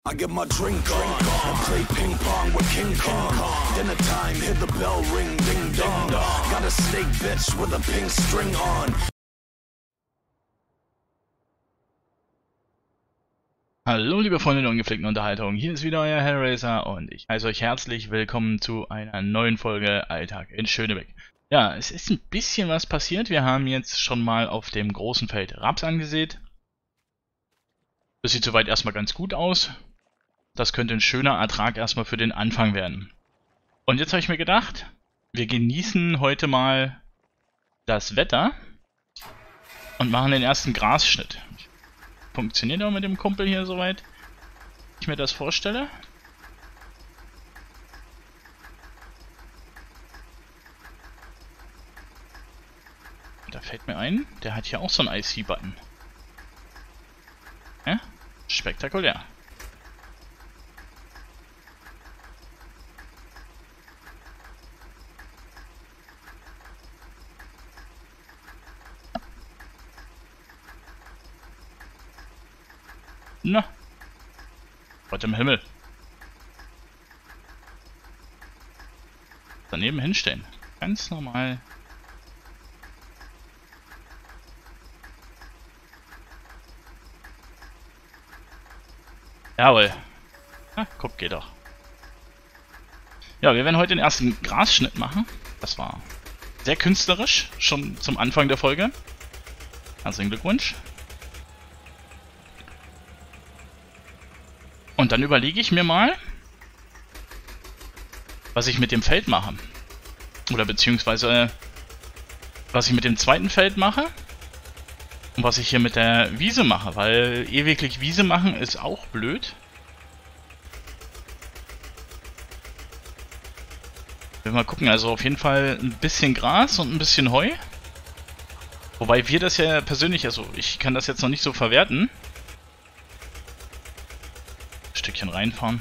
I get my drink on and play ping pong with King Kong. Dinner time, hear the bell ring, ding dong. Got a snake bitch with a pink string on. Hallo liebe Freunde der ungepflegten Unterhaltung, hier ist wieder euer Hellraiser und ich heiße euch herzlich willkommen zu einer neuen Folge Alltag in Schönebeck. Ja, es ist ein bisschen was passiert, wir haben jetzt schon mal auf dem großen Feld Raps angesät. Das sieht soweit erstmal ganz gut aus. Das könnte ein schöner Ertrag erstmal für den Anfang werden. Und jetzt habe ich mir gedacht, wir genießen heute mal das Wetter und machen den ersten Grasschnitt. Funktioniert auch mit dem Kumpel hier soweit, wie ich mir das vorstelle. Da fällt mir ein, der hat hier auch so einen IC-Button. Ja? Spektakulär. Na, Gott im Himmel. Daneben hinstellen. Ganz normal. Jawohl. Na, guck, geht doch. Ja, wir werden heute den ersten Grasschnitt machen. Das war sehr künstlerisch, schon zum Anfang der Folge. Herzlichen Glückwunsch. Und dann überlege ich mir mal, was ich mit dem Feld mache. Oder beziehungsweise, was ich mit dem zweiten Feld mache. Und was ich hier mit der Wiese mache. Weil ewiglich Wiese machen ist auch blöd. Wir mal gucken, also auf jeden Fall ein bisschen Gras und ein bisschen Heu. Wobei wir das ja persönlich, also ich kann das jetzt noch nicht so verwerten. Stückchen reinfahren.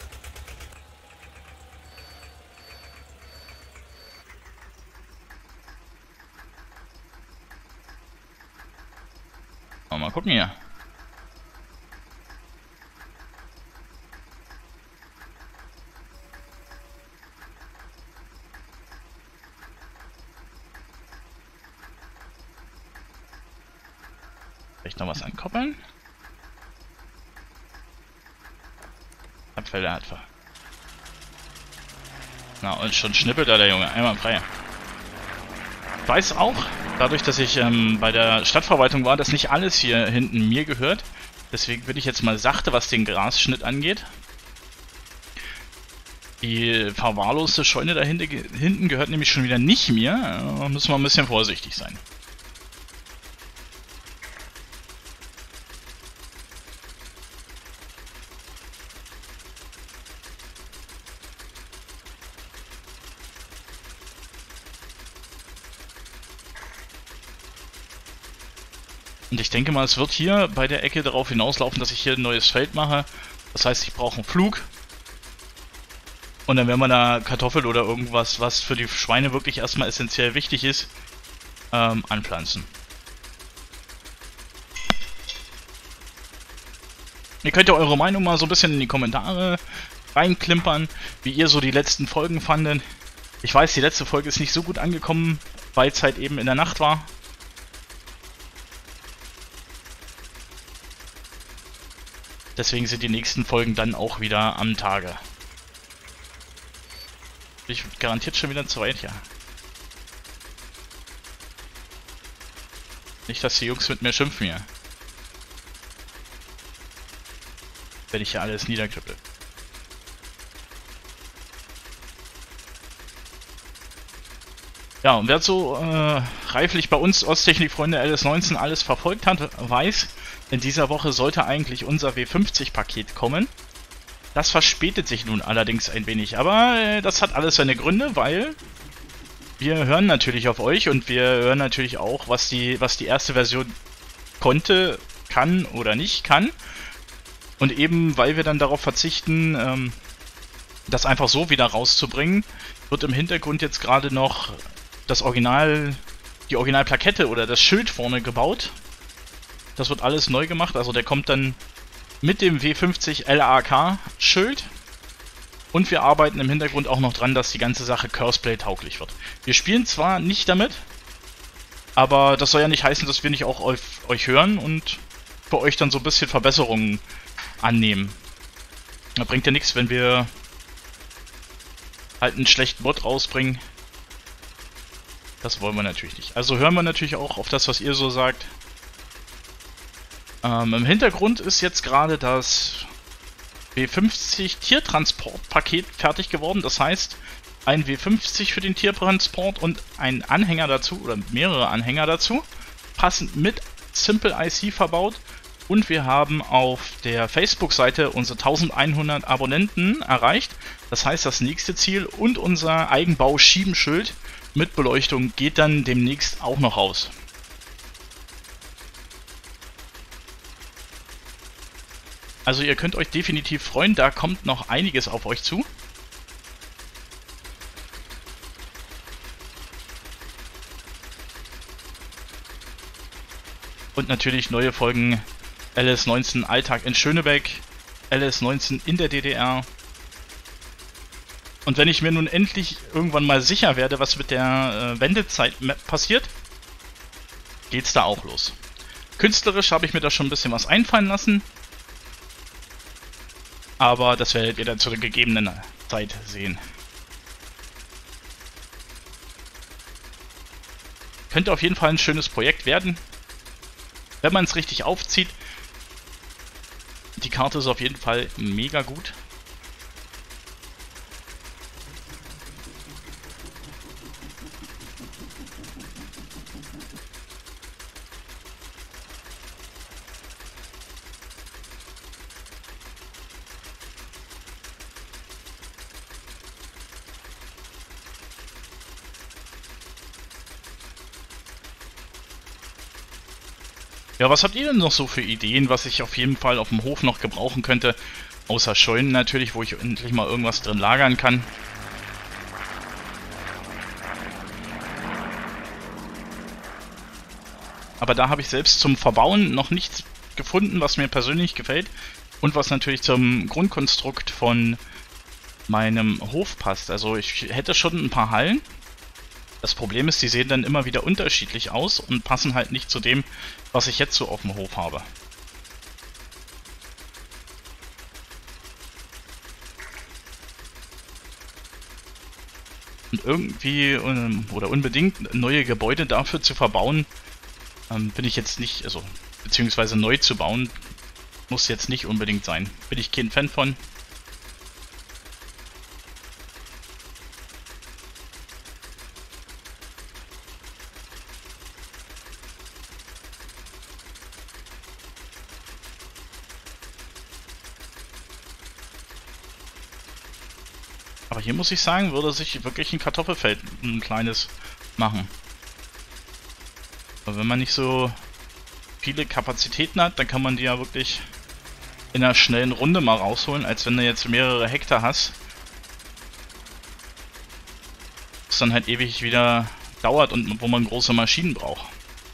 Mal gucken hier. Vielleicht noch was ankoppeln. Abfälle hat ver. Na, und schon schnippelt da der Junge. Einmal frei. Ich weiß auch, dadurch, dass ich bei der Stadtverwaltung war, dass nicht alles hier hinten mir gehört. Deswegen bin ich jetzt mal sachte, was den Grasschnitt angeht. Die verwahrloste Scheune da hinten gehört nämlich schon wieder nicht mir. Da müssen wir ein bisschen vorsichtig sein. Und ich denke mal, es wird hier bei der Ecke darauf hinauslaufen, dass ich hier ein neues Feld mache. Das heißt, ich brauche einen Flug. Und dann werden wir da Kartoffeln oder irgendwas, was für die Schweine wirklich erstmal essentiell wichtig ist, anpflanzen. Ihr könnt ja eure Meinung mal so ein bisschen in die Kommentare reinklimpern, wie ihr so die letzten Folgen fandet. Ich weiß, die letzte Folge ist nicht so gut angekommen, weil es halt eben in der Nacht war. Deswegen sind die nächsten Folgen dann auch wieder am Tage. Ich garantiert schon wieder zu weit, ja. Nicht, dass die Jungs mit mir schimpfen hier. Wenn ich hier alles niederkrippel. Ja, und wer so reiflich bei uns Osttechnik-Freunde LS19 alles verfolgt hat, weiß, in dieser Woche sollte eigentlich unser W50-Paket kommen. Das verspätet sich nun allerdings ein wenig, aber das hat alles seine Gründe, weil wir hören natürlich auf euch und wir hören natürlich auch, was die erste Version konnte, kann oder nicht kann. Und eben, weil wir dann darauf verzichten, das einfach so wieder rauszubringen, wird im Hintergrund jetzt gerade noch die Originalplakette oder das Schild vorne gebaut. Das wird alles neu gemacht, also der kommt dann mit dem W50 LAK Schild. Und wir arbeiten im Hintergrund auch noch dran, dass die ganze Sache Curseplay tauglich wird. Wir spielen zwar nicht damit, aber das soll ja nicht heißen, dass wir nicht auch euch hören und für euch dann so ein bisschen Verbesserungen annehmen. Da bringt ja nichts, wenn wir halt einen schlechten Mod rausbringen. Das wollen wir natürlich nicht. Also hören wir natürlich auch auf das, was ihr so sagt. Im Hintergrund ist jetzt gerade das W50 Tiertransportpaket fertig geworden. Das heißt, ein W50 für den Tiertransport und ein Anhänger dazu oder mehrere Anhänger dazu, passend mit Simple IC verbaut. Und wir haben auf der Facebook-Seite unsere 1100 Abonnenten erreicht. Das heißt, das nächste Ziel und unser Eigenbau-Schiebenschild mit Beleuchtung geht dann demnächst auch noch raus. Also ihr könnt euch definitiv freuen, da kommt noch einiges auf euch zu. Und natürlich neue Folgen LS19 Alltag in Schönebeck, LS19 in der DDR. Und wenn ich mir nun endlich irgendwann mal sicher werde, was mit der Wendezeit passiert, geht's da auch los. Künstlerisch habe ich mir da schon ein bisschen was einfallen lassen. Aber das werdet ihr dann zu der gegebenen Zeit sehen. Könnte auf jeden Fall ein schönes Projekt werden, wenn man es richtig aufzieht. Die Karte ist auf jeden Fall mega gut. Ja, was habt ihr denn noch so für Ideen, was ich auf jeden Fall auf dem Hof noch gebrauchen könnte? Außer Scheunen natürlich, wo ich endlich mal irgendwas drin lagern kann. Aber da habe ich selbst zum Verbauen noch nichts gefunden, was mir persönlich gefällt. Und was natürlich zum Grundkonstrukt von meinem Hof passt. Also ich hätte schon ein paar Hallen. Das Problem ist, die sehen dann immer wieder unterschiedlich aus und passen halt nicht zu dem, was ich jetzt so auf dem Hof habe. Und irgendwie oder unbedingt neue Gebäude dafür zu verbauen, bin ich jetzt nicht, also beziehungsweise neu zu bauen, muss jetzt nicht unbedingt sein. Bin ich kein Fan von. Aber hier muss ich sagen, würde sich wirklich ein Kartoffelfeld ein kleines machen. Aber wenn man nicht so viele Kapazitäten hat, dann kann man die ja wirklich in einer schnellen Runde mal rausholen, als wenn du jetzt mehrere Hektar hast. Was dann halt ewig wieder dauert und wo man große Maschinen braucht.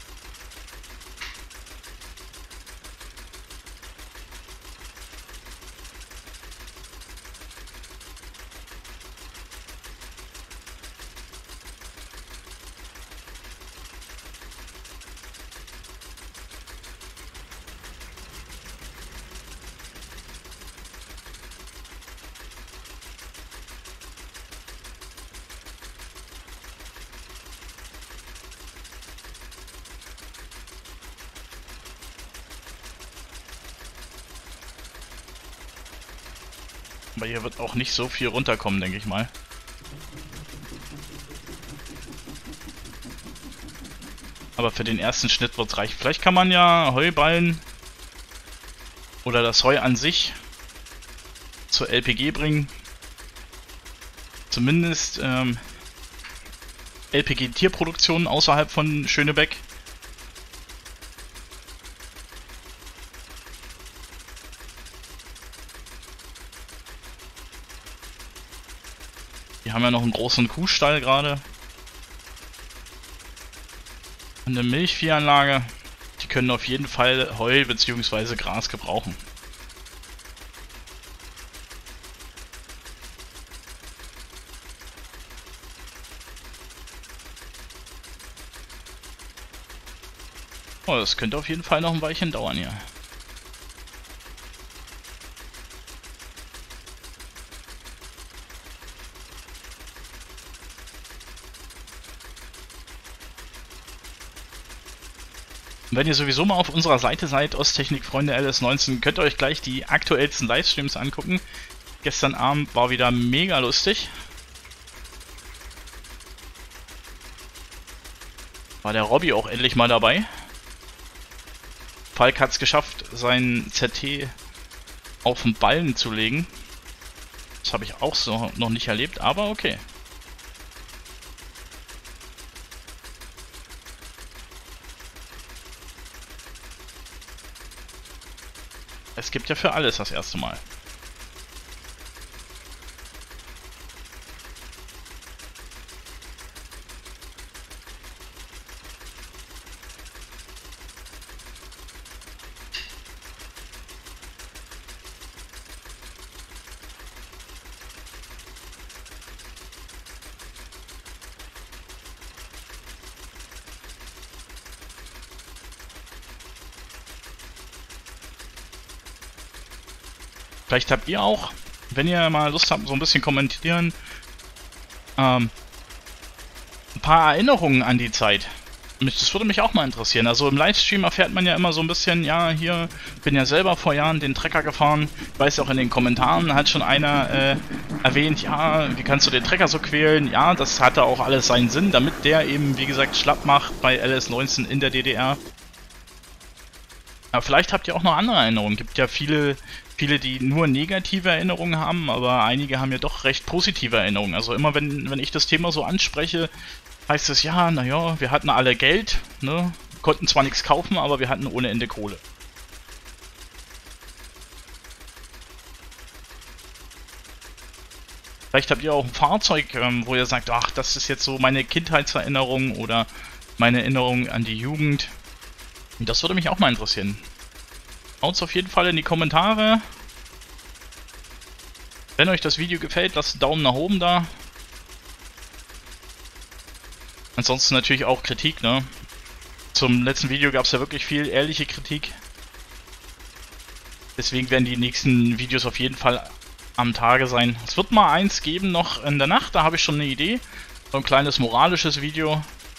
Aber hier wird auch nicht so viel runterkommen, denke ich mal. Aber für den ersten Schnitt wird es reichen. Vielleicht kann man ja Heuballen oder das Heu an sich zur LPG bringen. Zumindest LPG-Tierproduktion außerhalb von Schönebeck. Wir haben ja noch einen großen Kuhstall gerade. Und eine Milchviehanlage. Die können auf jeden Fall Heu bzw. Gras gebrauchen. Oh, das könnte auf jeden Fall noch ein Weilchen dauern hier. Und wenn ihr sowieso mal auf unserer Seite seid, Osttechnik-Freunde LS19, könnt ihr euch gleich die aktuellsten Livestreams angucken. Gestern Abend war wieder mega lustig. War der Robby auch endlich mal dabei. Falk hat es geschafft, seinen ZT auf den Ballen zu legen. Das habe ich auch so noch nicht erlebt, aber okay. Es gibt ja für alles das erste Mal. Vielleicht habt ihr auch, wenn ihr mal Lust habt, so ein bisschen kommentieren, ein paar Erinnerungen an die Zeit. Das würde mich auch mal interessieren. Also im Livestream erfährt man ja immer so ein bisschen, ja, hier, bin ja selber vor Jahren den Trecker gefahren. Ich weiß auch, in den Kommentaren hat schon einer erwähnt, ja, wie kannst du den Trecker so quälen? Ja, das hatte auch alles seinen Sinn, damit der eben, wie gesagt, schlapp macht bei LS19 in der DDR. Aber vielleicht habt ihr auch noch andere Erinnerungen. Gibt ja viele, die nur negative Erinnerungen haben, aber einige haben ja doch recht positive Erinnerungen. Also immer wenn ich das Thema so anspreche, heißt es ja, naja, wir hatten alle Geld, ne? Konnten zwar nichts kaufen, aber wir hatten ohne Ende Kohle. Vielleicht habt ihr auch ein Fahrzeug, wo ihr sagt, ach, das ist jetzt so meine Kindheitserinnerung oder meine Erinnerung an die Jugend. Das würde mich auch mal interessieren. Haut's auf jeden Fall in die Kommentare. Wenn euch das Video gefällt, lasst einen Daumen nach oben da. Ansonsten natürlich auch Kritik, ne? Zum letzten Video gab es ja wirklich viel ehrliche Kritik. Deswegen werden die nächsten Videos auf jeden Fall am Tage sein. Es wird mal eins geben noch in der Nacht, da habe ich schon eine Idee. So ein kleines moralisches Video.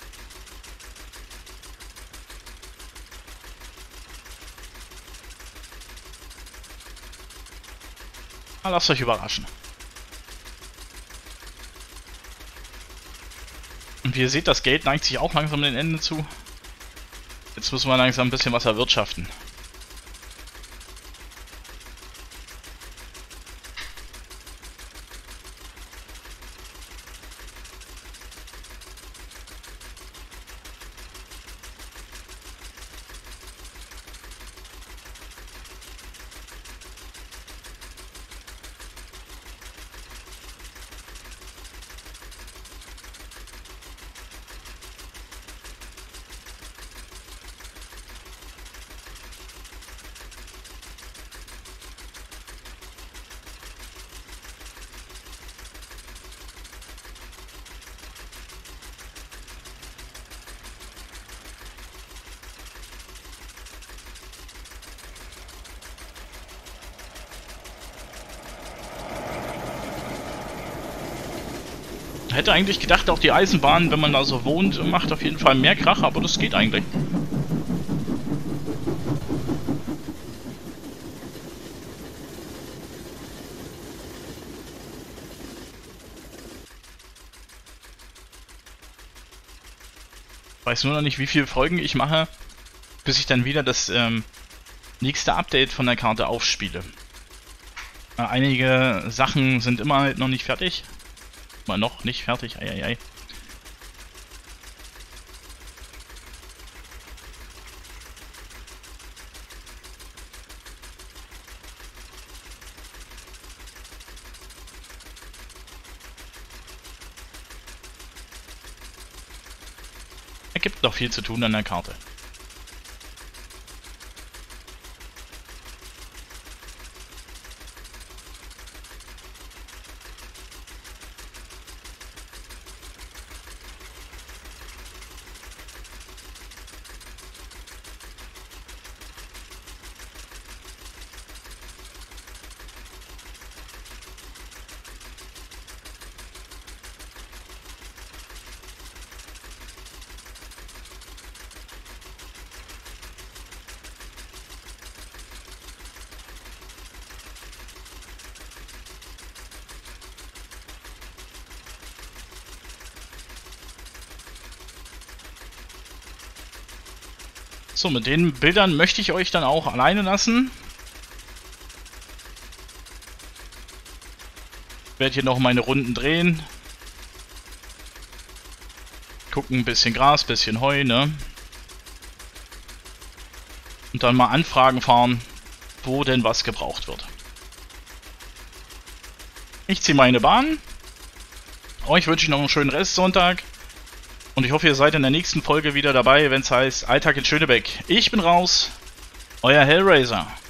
Lasst euch überraschen. Und wie ihr seht, das Geld neigt sich auch langsam dem Ende zu. Jetzt müssen wir langsam ein bisschen was erwirtschaften. Hätte eigentlich gedacht, auch die Eisenbahn, wenn man da so wohnt, macht auf jeden Fall mehr Krach, aber das geht eigentlich. Weiß nur noch nicht, wie viele Folgen ich mache, bis ich dann wieder das nächste Update von der Karte aufspiele. Einige Sachen sind immer halt noch nicht fertig. Mal noch nicht fertig, eieiei. Es gibt noch viel zu tun an der Karte. So, mit den Bildern möchte ich euch dann auch alleine lassen. Ich werde hier noch meine Runden drehen. Gucken, ein bisschen Gras, bisschen Heu, ne? Und dann mal Anfragen fahren, wo denn was gebraucht wird. Ich ziehe meine Bahn. Euch wünsche ich noch einen schönen Restsonntag. Und ich hoffe, ihr seid in der nächsten Folge wieder dabei, wenn es heißt Alltag in Schönebeck. Ich bin raus, euer Hellraiser.